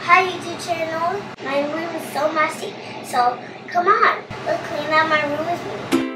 Hi YouTube channel. My room is so messy, so come on, let's clean out my room with me.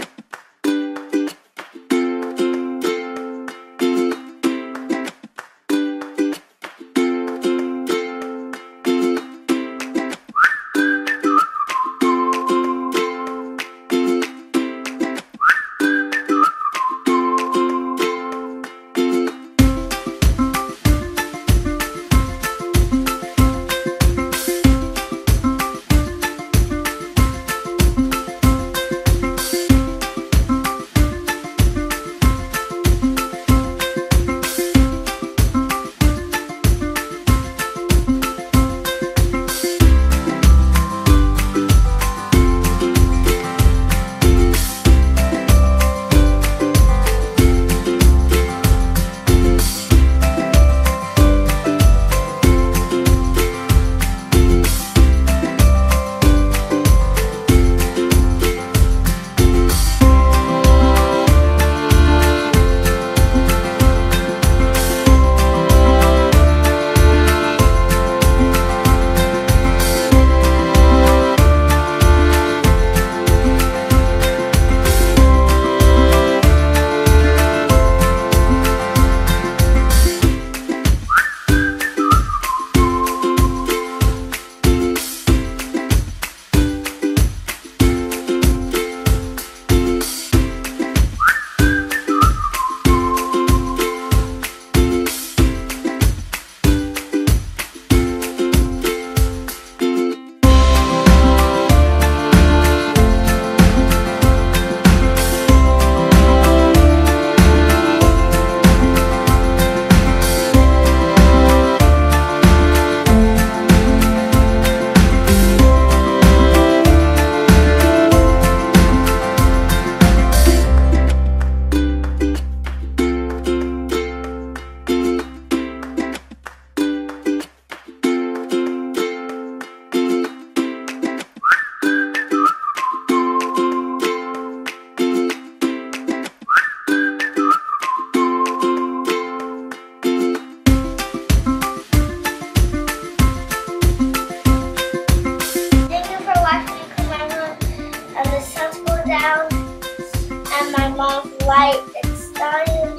And my mom's light is dying,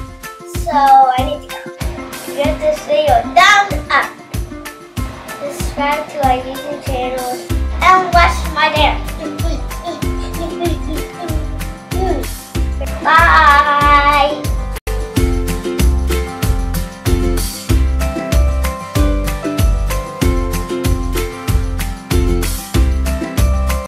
so I need to go. Give this video a thumbs up, subscribe to our YouTube channel, and watch my dance. Bye.